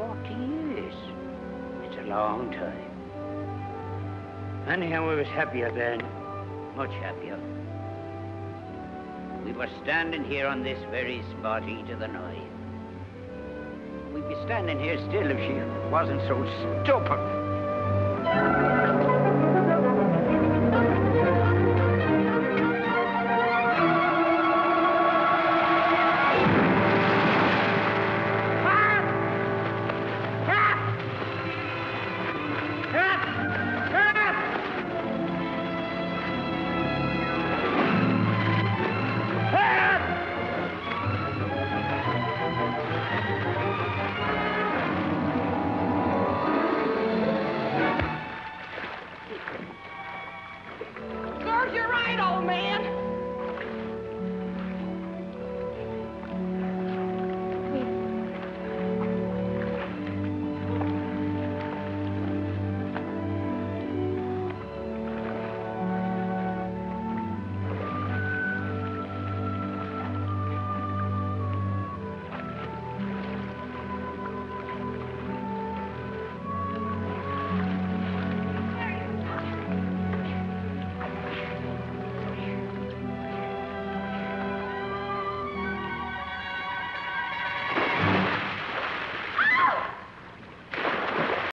40 years. It's a long time. Anyhow, I was happier then. Much happier. We were standing here on this very spot, Eda and I. We'd be standing here still if she wasn't so stupid.